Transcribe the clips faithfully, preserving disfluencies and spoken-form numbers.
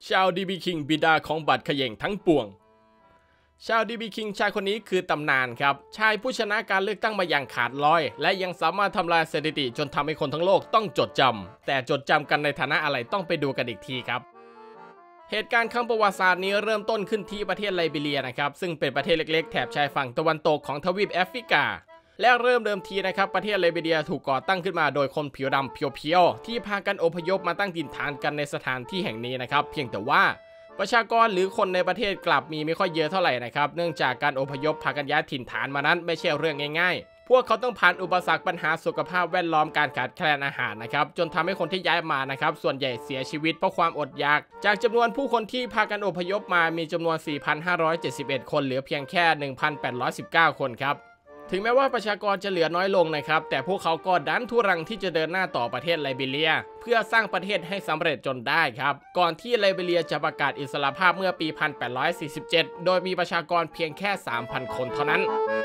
ชาวดีบีคิงบิดาของบัตรเขย่งทั้งปวงชาวดีบีคิงชายคนนี้คือตำนานครับชายผู้ชนะการเลือกตั้งมาอย่างขาดลอยและยังสามารถทำลายสถิติจนทำให้คนทั้งโลกต้องจดจำแต่จดจำกันในฐานะอะไรต้องไปดูกันอีกทีครับเหตุการณ์ครั้งประวัติศาสตร์นี้เริ่มต้นขึ้นที่ประเทศไลบีเรียนะครับซึ่งเป็นประเทศเล็กๆแถบชายฝั่งตะวันตกของทวีปแอฟริกาและเริ่มเดิมทีนะครับประเทศไลบีเรียถูกก่อตั้งขึ้นมาโดยคนผิวดำเพียวๆที่พากันอพยพมาตั้งถิ่นฐานกันในสถานที่แห่งนี้นะครับเพียงแต่ว่าประชากรหรือคนในประเทศกลับมีไม่ค่อยเยอะเท่าไหร่นะครับเนื่องจากการอพยพพากันย้ายถิ่นฐานมานั้นไม่ใช่เรื่องง่ายๆพวกเขาต้องผ่านอุปสรรคปัญหาสุขภาพแวดล้อมการขาดแคลนอาหารนะครับจนทำให้คนที่ย้ายมานะครับส่วนใหญ่เสียชีวิตเพราะความอดอยากจากจำนวนผู้คนที่พากันอพยพมามีจำนวน สี่พันห้าร้อยเจ็ดสิบเอ็ด คนเหลือเพียงแค่ หนึ่งพันแปดร้อยสิบเก้า คนครับถึงแม้ว่าประชากรจะเหลือน้อยลงนะครับแต่พวกเขาก็ดันทุรังที่จะเดินหน้าต่อประเทศไลบีเรียเพื่อสร้างประเทศให้สำเร็จจนได้ครับก่อนที่ไลบีเรียจะประกาศอิสรภาพเมื่อปี หนึ่งพันแปดร้อยสี่สิบเจ็ด โดยมีประชากรเพียงแค่ สามพัน คนเท่านั้น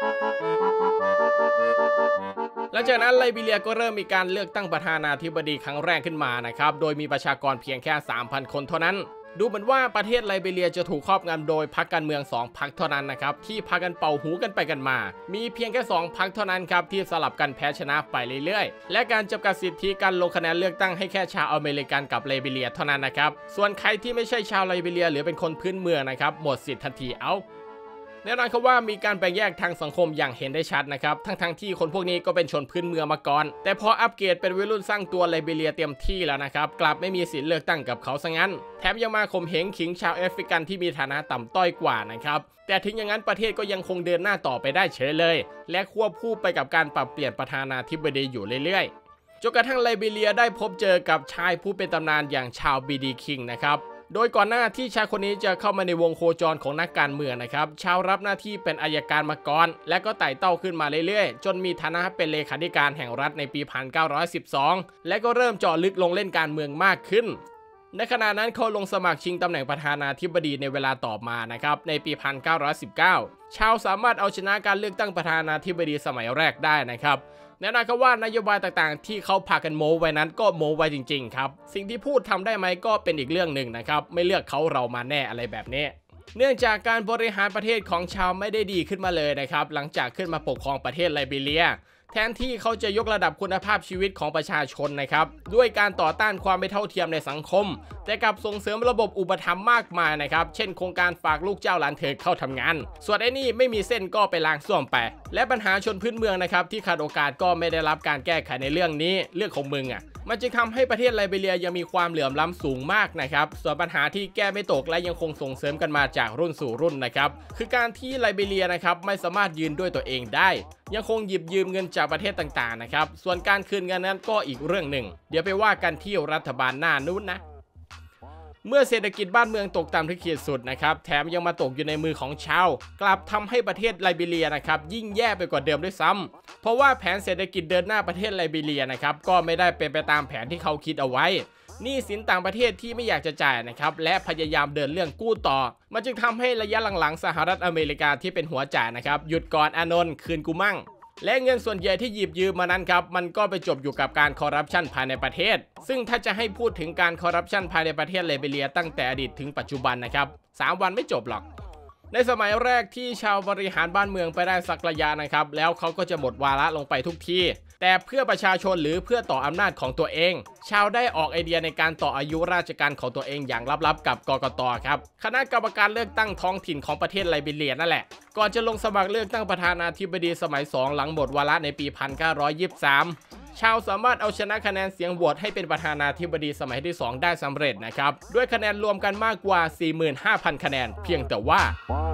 หลังจากนั้นไลบีเรียก็เริ่มมีการเลือกตั้งประธานาธิบดีครั้งแรกขึ้นมานะครับโดยมีประชากรเพียงแค่ สามพัน คนเท่านั้นดูเหมือนว่าประเทศไลบีเรียจะถูกครอบงำโดยพรรคการเมืองสองพรรคเท่านั้นนะครับที่พากันเป่าหูกันไปกันมามีเพียงแค่สองพรรคเท่านั้นครับที่สลับกันแพ้ชนะไปเรื่อยๆและการจำกัดสิทธิการลงคะแนนเลือกตั้งให้แค่ชาวอเมริกันกับไลบีเรียเท่านั้นนะครับส่วนใครที่ไม่ใช่ชาวไลบีเรียหรือเป็นคนพื้นเมืองนะครับหมดสิทธิ์ทันทีเอาแน่นอนครับว่ามีการแบ่งแยกทางสังคมอย่างเห็นได้ชัดนะครับทั้งๆ ท, ที่คนพวกนี้ก็เป็นชนพื้นเมืองมาก่อนแต่พออัปเกรดเป็นวัยรุ่นสร้างตัวไลบีเรียเต็มที่แล้วนะครับกลับไม่มีสิทธิ์เลือกตั้งกับเขาซะงั้นแถมยังมาข่มเหงขิงชาวแอฟริกันที่มีฐานะต่ำต้อยกว่านะครับแต่ถึงอย่างนั้นประเทศก็ยังคงเดินหน้าต่อไปได้เฉยเลยและควบคู่ไปกับการปรับเปลี่ยนประธานาธิบดีอยู่เรื่อยๆจนกระทั่งไลบีเรียได้พบเจอกับชายผู้เป็นตำนานอย่างชาวบีดีคิงนะครับโดยก่อนหน้าที่ชายคนนี้จะเข้ามาในวงโคจรของนักการเมืองนะครับชาวรับหน้าที่เป็นอัยการมาก่อนและก็ไต่เต้าขึ้นมาเรื่อยๆจนมีฐานะเป็นเลขาธิการแห่งรัฐในปี หนึ่งพันเก้าร้อยสิบสอง และก็เริ่มเจาะลึกลงเล่นการเมืองมากขึ้นในขณะนั้นเขาลงสมัครชิงตำแหน่งประธานาธิบดีในเวลาต่อมานะครับในปี หนึ่งพันเก้าร้อยสิบเก้า ชาวสามารถเอาชนะการเลือกตั้งประธานาธิบดีสมัยแรกได้นะครับแน่นอนครับว่านโยบายต่างๆที่เขาพากันโม้ไว้นั้นก็โม้ไว้จริงๆครับสิ่งที่พูดทำได้ไหมก็เป็นอีกเรื่องหนึ่งนะครับไม่เลือกเขาเรามาแน่อะไรแบบนี้เนื่องจากการบริหารประเทศของชาวไม่ได้ดีขึ้นมาเลยนะครับหลังจากขึ้นมาปกครองประเทศไลบีเรียแทนที่เขาจะยกระดับคุณภาพชีวิตของประชาชนนะครับด้วยการต่อต้านความไม่เท่าเทียมในสังคมแต่กลับส่งเสริมระบบอุปถัมภ์มากมายนะครับเช่นโครงการฝากลูกเจ้าหลานเธอเข้าทำงานส่วนไอ้นี่ไม่มีเส้นก็ไปล้างส้วมไปและปัญหาชนพื้นเมืองนะครับที่ขาดโอกาสก็ไม่ได้รับการแก้ไขในเรื่องนี้เรื่องของมึงอ่ะมันจึงทำให้ประเทศไลบีเรียยังมีความเหลื่อมล้ำสูงมากนะครับส่วนปัญหาที่แก้ไม่ตกและยังคงส่งเสริมกันมาจากรุ่นสู่รุ่นนะครับคือการที่ไลบีเรียนะครับไม่สามารถยืนด้วยตัวเองได้ยังคงหยิบยืมเงินจากประเทศต่างๆนะครับส่วนการคืนเงินนั้นก็อีกเรื่องหนึ่งเดี๋ยวไปว่ากันที่รัฐบาลหน้านู้นนะเมื่อเศรษฐกิจบ้านเมืองตกต่ำที่ขีดสุดนะครับแถมยังมาตกอยู่ในมือของชาวกลับทำให้ประเทศไลบีเรียนะครับยิ่งแย่ไปกว่าเดิมด้วยซ้ำเพราะว่าแผนเศรษฐกิจเดินหน้าประเทศไลบีเรียนะครับก็ไม่ได้เป็นไปตามแผนที่เขาคิดเอาไว้หนี้สินต่างประเทศที่ไม่อยากจะจ่ายนะครับและพยายามเดินเรื่องกู้ต่อมันจึงทำให้ระยะหลังๆสหรัฐอเมริกาที่เป็นหัวจ่ายนะครับหยุดก่อนอานนท์คืนกูมั่งและเงินส่วนใหญ่ที่หยิบยืมมานั้นครับมันก็ไปจบอยู่กับการคอร์รัปชันภายในประเทศซึ่งถ้าจะให้พูดถึงการคอร์รัปชันภายในประเทศไลบีเรียตั้งแต่อดีตถึงปัจจุบันนะครับสามวันไม่จบหรอกในสมัยแรกที่ชาวบริหารบ้านเมืองไปได้สักระยะนะครับแล้วเขาก็จะหมดวาระลงไปทุกทีแต่เพื่อประชาชนหรือเพื่อต่ออำนาจของตัวเองชาวได้ออกไอเดียในการต่ออายุราชการของตัวเองอย่างลับๆกับกกต.ครับคณะกรรมการเลือกตั้งท้องถิ่นของประเทศไลบีเรียนั่นแหละก่อนจะลงสมัครเลือกตั้งประธานาธิบดีสมัยสองหลังหมดวาระในปี หนึ่งพันเก้าร้อยยี่สิบสาม ชาวสามารถเอาชนะคะแนนเสียงโหวตให้เป็นประธานาธิบดีสมัยที่สองได้สำเร็จนะครับด้วยคะแนนรวมกันมากกว่า สี่หมื่นห้าพัน คะแนนเพียงแต่ว่า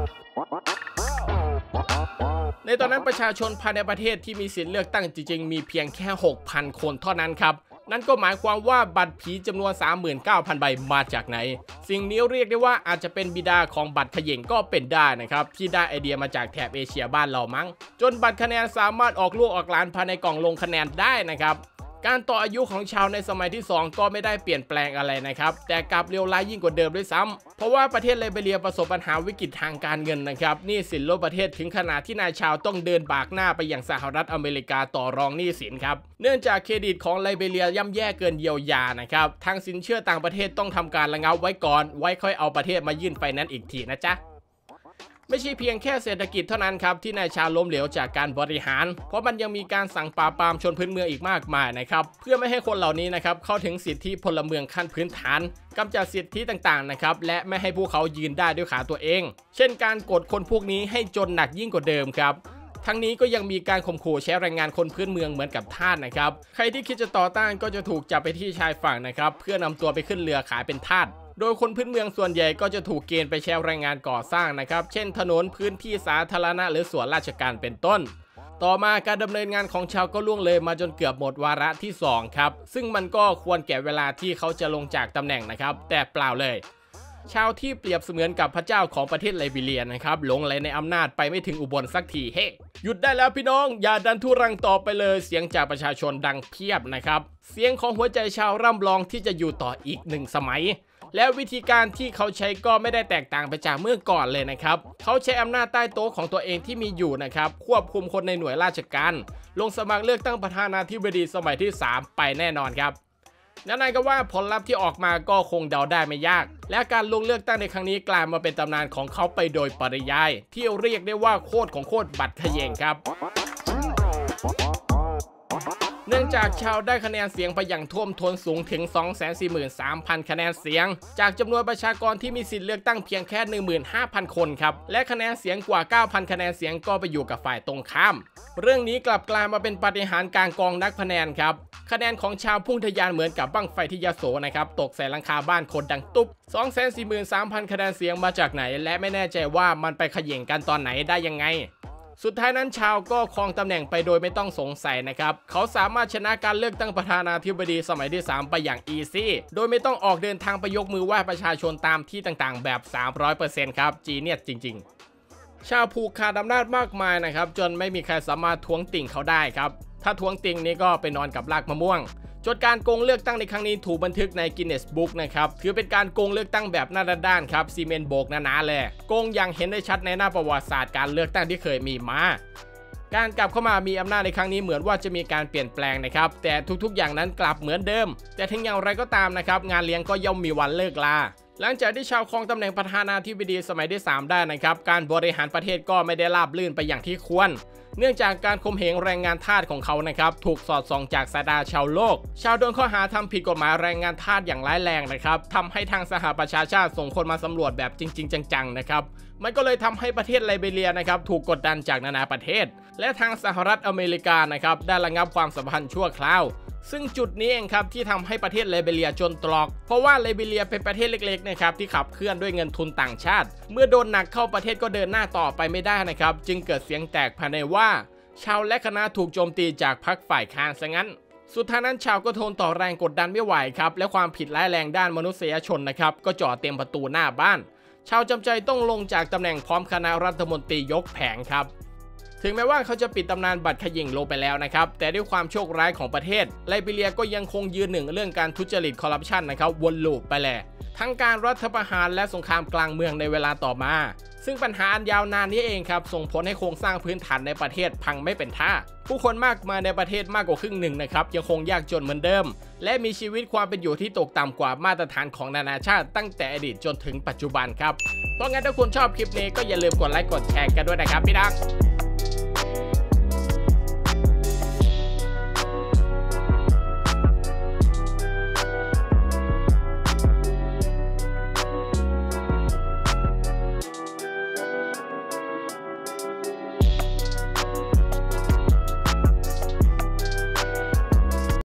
ในตอนนั้นประชาชนภายในประเทศที่มีสิทธิเลือกตั้งจริงๆมีเพียงแค่ หกพัน คนเท่านั้นครับนั่นก็หมายความว่าบัตรผีจำนวน สามหมื่นเก้าพัน ใบมาจากไหนสิ่งนี้เรียกได้ว่าอาจจะเป็นบิดาของบัตรเขย่งก็เป็นได้นะครับที่ได้ไอเดียมาจากแถบเอเชียบ้านเรามั้งจนบัตรคะแนนสามารถออกลูกออกหลานภายในกล่องลงคะแนนได้นะครับการต่ออายุของชาวในสมัยที่สองก็ไม่ได้เปลี่ยนแปลงอะไรนะครับแต่กลับเลวร้ายยิ่งกว่าเดิมด้วยซ้ำเพราะว่าประเทศไลบีเรียประสบปัญหาวิกฤตทางการเงินนะครับหนี้สินล้นประเทศถึงขนาดที่นายชาวต้องเดินบากหน้าไปยังสหรัฐอเมริกาต่อรองหนี้สินครับเนื่องจากเครดิตของไลบีเรียย่ำแย่เกินเยียวยานะครับทางสินเชื่อต่างประเทศต้องทำการระงับไว้ก่อนไว้ค่อยเอาประเทศมายื่นไฟแนนซ์อีกทีนะจ๊ะไม่ใช่เพียงแค่เศรษฐกิจเท่านั้นครับที่นายชาล้มเหลวจากการบริหารเพราะมันยังมีการสั่งปราบปรามชนพื้นเมืองอีกมากมายนะครับเพื่อไม่ให้คนเหล่านี้นะครับเข้าถึงสิทธิพลเมืองขั้นพื้นฐานกำจัดสิทธิต่างๆนะครับและไม่ให้พวกเขายืนได้ด้วยขาตัวเองเช่นการกดคนพวกนี้ให้จนหนักยิ่งกว่าเดิมครับทั้งนี้ก็ยังมีการข่มขู่ใช้แรงงานคนพื้นเมืองเหมือนกับทาสนะครับใครที่คิดจะต่อต้านก็จะถูกจับไปที่ชายฝั่งนะครับเพื่อนำตัวไปขึ้นเรือขายเป็นทาสโดยคนพื้นเมืองส่วนใหญ่ก็จะถูกเกณฑ์ไปใช้แรงงานก่อสร้างนะครับเช่นถนนพื้นที่สาธารณะหรือส่วนราชการเป็นต้นต่อมาการดำเนินงานของชาวก็ล่วงเลยมาจนเกือบหมดวาระที่สองครับซึ่งมันก็ควรแก่เวลาที่เขาจะลงจากตำแหน่งนะครับแต่เปล่าเลยชาวที่เปรียบเสมือนกับพระเจ้าของประเทศไลบีเรียนะครับหลงไหลในอำนาจไปไม่ถึงอุบลสักทีเฮ้หยุดได้แล้วพี่น้องอย่าดันทุรังต่อไปเลยเสียงจากประชาชนดังเพียบนะครับเสียงของหัวใจชาวร่ำร้องที่จะอยู่ต่ออีกหนึ่งสมัยและวิธีการที่เขาใช้ก็ไม่ได้แตกต่างไปจากเมื่อก่อนเลยนะครับเขาใช้อำนาจใต้โต๊ะของตัวเองที่มีอยู่นะครับควบคุมคนในหน่วยราชการลงสมัครเลือกตั้งประธานาธิบดีสมัยที่สามไปแน่นอนครับนั่นหมายความว่าผลลัพธ์ที่ออกมาก็คงเดาได้ไม่ยากและการลงเลือกตั้งในครั้งนี้กลายมาเป็นตำนานของเขาไปโดยปริยายที่เรียกได้ว่าโคตรของโคตรบัตรเขย่งครับเนื่องจากชาวได้คะแนนเสียงไปอย่างท่วมท้นสูงถึง สองแสนสี่หมื่นสามพัน คะแนนเสียงจากจำนวนประชากรที่มีสิทธิ์เลือกตั้งเพียงแค่ หนึ่งหมื่นห้าพัน คนครับและคะแนนเสียงกว่า เก้าพัน คะแนนเสียงก็ไปอยู่กับฝ่ายตรงข้ามเรื่องนี้กลับกลายมาเป็นปาฏิหาริย์กลางกองนักคะแนนครับคะแนนของชาวพุ่งทะยานเหมือนกับบั้งไฟที่ยโสนะครับตกใส่หลังคาบ้านคนดังตุ๊บ สองแสนสี่หมื่นสามพัน คะแนนเสียงมาจากไหนและไม่แน่ใจว่ามันไปเขย่งกันตอนไหนได้ยังไงสุดท้ายนั้นชาวก็ครองตำแหน่งไปโดยไม่ต้องสงสัยนะครับเขาสามารถชนะการเลือกตั้งประธานาธิบดีสมัยที่สามไปอย่างอีซี่โดยไม่ต้องออกเดินทางไปยกมือไหว้ประชาชนตามที่ต่างๆแบบ สามร้อยเปอร์เซ็นต์ ครับจีเนียสจริงๆชาวผูกขาดอำนาจมากมายนะครับจนไม่มีใครสามารถทวงติ่งเขาได้ครับถ้าทวงติ่งนี้ก็ไปนอนกับรากมะม่วงจดการโกงเลือกตั้งในครั้งนี้ถูกบันทึกในกินเนสบุ๊กนะครับถือเป็นการโกงเลือกตั้งแบบหน้าด้านครับซีเมนต์โบกหนาๆเลยโกงอย่างเห็นได้ชัดในหน้าประวัติศาสตร์การเลือกตั้งที่เคยมีมาการกลับเข้ามามีอำนาจในครั้งนี้เหมือนว่าจะมีการเปลี่ยนแปลงนะครับแต่ทุกๆอย่างนั้นกลับเหมือนเดิมแต่ถึงอย่างไรก็ตามนะครับงานเลี้ยงก็ย่อมมีวันเลิกลาหลังจากที่ชาวครองตำแหน่งประธานาธิบดีสมัยที่สามได้นะครับการบริหารประเทศก็ไม่ได้ราบรื่นไปอย่างที่ควรเนื่องจากการข่มเหงแรงงานทาสของเขานะครับถูกสอดส่องจากสายตาชาวโลกชาวโดนข้อหาทำผิดกฎหมายแรงงานทาสอย่างร้ายแรงนะครับทำให้ทางสหประชาชาติส่งคนมาสำรวจแบบจริงๆจังๆนะครับมันก็เลยทำให้ประเทศไลบีเรียนะครับถูกกดดันจากนานาประเทศและทางสหรัฐอเมริกานะครับได้ระงับความสัมพันธ์ชั่วคราวซึ่งจุดนี้เองครับที่ทำให้ประเทศไลบีเรียจนตรอกเพราะว่าไลบีเรียเป็นประเทศเล็กๆนะครับที่ขับเคลื่อนด้วยเงินทุนต่างชาติเมื่อโดนหนักเข้าประเทศก็เดินหน้าต่อไปไม่ได้นะครับจึงเกิดเสียงแตกภายในว่าชาวและคณะถูกโจมตีจากพรรคฝ่ายค้านซะงั้นสุดท้ายนั้นชาวก็ทนต่อแรงกดดันไม่ไหวครับและความผิดร้ายแรงด้านมนุษยชนนะครับก็จ่อเต็มประตูหน้าบ้านชาวจำใจต้องลงจากตำแหน่งพร้อมคณะรัฐมนตรียกแผงครับถึงแม้ว่าเขาจะปิดตำนานบัตรเขย่งลงไปแล้วนะครับแต่ด้วยความโชคร้ายของประเทศไลบีเรียก็ยังคงยืนหนึ่งเรื่องการทุจริตคอร์รัปชันนะครับวนลูปไปแหละทั้งการรัฐประหารและสงครามกลางเมืองในเวลาต่อมาซึ่งปัญหาอันยาวนานนี้เองครับส่งผลให้โครงสร้างพื้นฐานในประเทศพังไม่เป็นท่าผู้คนมากมายในประเทศมากกว่าครึ่งหนึ่งนะครับยังคงยากจนเหมือนเดิมและมีชีวิตความเป็นอยู่ที่ตกต่ำกว่ามาตรฐานของนานาชาติตั้งแต่อดีตจนถึงปัจจุบันครับเพราะงั้นถ้าคุณชอบคลิปนี้ก็อย่าลืมกดไลค์กดแชร์กันด้วยนะครับพี่ดัง